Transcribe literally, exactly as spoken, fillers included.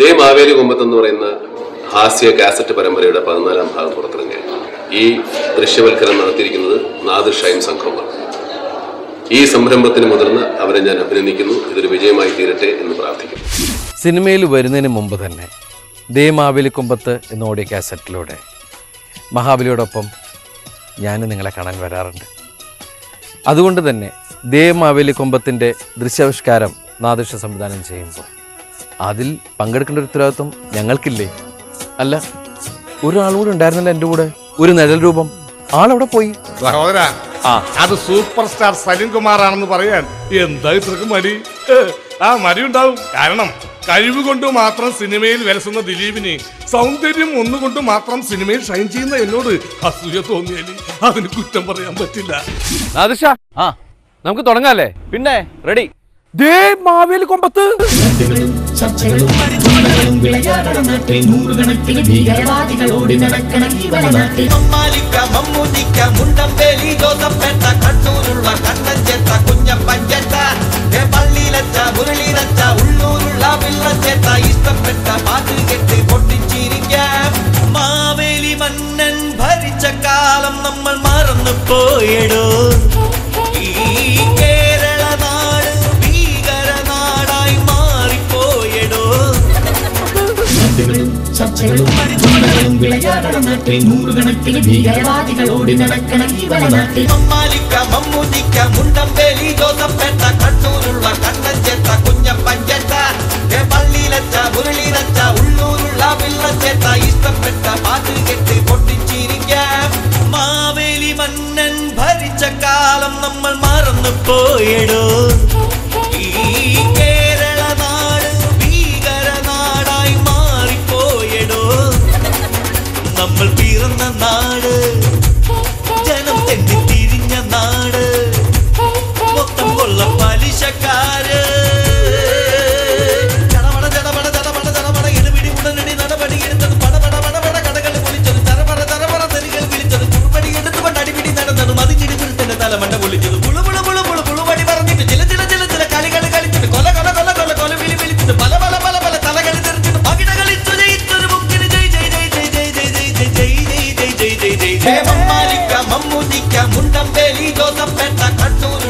ദേ മാവേലി കൊമ്പത്ത് എന്ന് പറയുന്ന ഹാസ്യ കാസറ്റ് പരമ്പരയുടെ പതിനാലാം ഭാഗം പുറത്തിറങ്ങിയ ഈ ദൃശ്യവൽക്കരണം നടത്തിയിരിക്കുന്നത് നാദിർ ഷൈൻ സംഘമാണ്. ഈ സംരംഭത്തിന് മുതിർന്ന് അവരെ ഞാൻ അഭിനന്ദിക്കുന്നു. ഇതൊരു വിജയമായി തീരട്ടെ എന്ന് പ്രാർത്ഥിക്കുന്നു. സിനിമയിൽ വരുന്നതിന് മുമ്പ് തന്നെ ദേ മാവേലി കൊമ്പത്ത് എന്ന ഓഡിയോ കാസറ്റിലൂടെ മഹാബലിയോടൊപ്പം ഞാൻ നിങ്ങളെ കാണാൻ വരാറുണ്ട്. അതുകൊണ്ട് തന്നെ ദേ മാവേലി കൊമ്പത്തിൻ്റെ ദൃശ്യാവിഷ്കാരം നാദിർഷ സംവിധാനം ചെയ്യുമ്പോൾ അതിൽ പങ്കെടുക്കേണ്ട ഒരു ഉത്തരവാദിത്വം ഞങ്ങൾക്കില്ലേ? അല്ല, ഒരാളുകൂടെ ഉണ്ടായിരുന്നല്ലോ എൻ്റെ കൂടെ, ഒരു നിഴൽ രൂപം. ആളവിടെ പോയി. സഹോദര, അത് സൂപ്പർ സ്റ്റാർ സലിം കുമാർ ആണെന്ന് പറയാൻ എന്താ ഇത്രക്ക് മടി? ആ മടി ഉണ്ടാവും. കാരണം കഴിവ് കൊണ്ട് മാത്രം സിനിമയിൽ വിലസുന്ന ദിലീപിന് സൗന്ദര്യം ഒന്നുകൊണ്ട് മാത്രം സിനിമയിൽ ഷൈൻ ചെയ്യുന്ന എന്നോട് അസൂയ തോന്നിയാൽ അതിന് കുറ്റം പറയാൻ പറ്റില്ല. നാദിർഷ, ആ നമുക്ക് തുടങ്ങാല്ലേ? പിന്നെ റെഡി. ദേ മാവേലി കൊമ്പത്ത്. മാവേലി മന്നൻ ഭരിച്ച കാലം നമ്മൾ മറന്നു പോയടോ. കേരള നാട് ഭീകര നാടായി മാറിപ്പോയടോ. ചർച്ചകളും വിളയാടണ നാട്ടിൽ നൂറുകണക്കിന് ഭീകരവാദികളോട് നടക്കണ മമ്മാലിക്ക മമ്മൂട്ടിക്ക മുണ്ടമ്പേലി ജോസഫേട്ട കണ്ണൂരുള്ള കണ്ണഞ്ചേത്ത കുഞ്ഞപ്പഞ്ചേത്ത പള്ളിയിലച്ച മുരളിയിലച്ച ഉള്ളൂരുള്ള വില്ലച്ചേത്ത ഇഷ്ടപ്പെട്ട പാട്ട് കെട്ട് പൊട്ടിച്ചിരിക്കാം. മാവേലി മന്നൻ ഭരിച്ച കാലം നമ്മൾ മറന്നു പോയടോ. ഈ കേരള നാട് ഭീകര നാടായി മാറിപ്പോയടോ. നമ്മൾ പിറന്ന നാട് ജനം തെറ്റി തിരിഞ്ഞ നാട്, മൊത്തം കൊള്ള പലിശക്കാര്. ചടപട ചടപട ചടപട ചടപട ഇടപിടി ഉടനടി നടപടി എടുത്തത് പടപട പടപട കടകൾ പൊളിച്ചത് തരപട തരപട തെറികൾ വിളിച്ചത് കുറുപടി എടുത്തുകൊണ്ട് അടിപിടി നടന്നത് മതിഞ്ഞിടി പുരുത്തന്റെ തലമണ്ട പൊളിച്ചത് പുളു പുളു പുളു പുളു പുളുപടി പറഞ്ഞിട്ട് ചില ചില ചില ചില കളികൾ കളിച്ചിട്ട് കൊല കൊല കൊല കൊല കൊല വിളി വിളിച്ചിട്ട് പല പല പല പല തലകൾ തെറിച്ചിട്ട് പകിട കളിച്ചു ജയിച്ചൊരു മുക്കിന് ജയ് ജയ് ജയ് ജയ് ജയ് ജയ് ജയ് ജയ് ജയ് ജയ് ജയ് ജയ് ജയ് ജയ്. മമ്മാലിക്ക മമ്മൂട്ടിക്ക മുണ്ടമ്പേലി ജോസഫേട്ട കണ്ണൂർ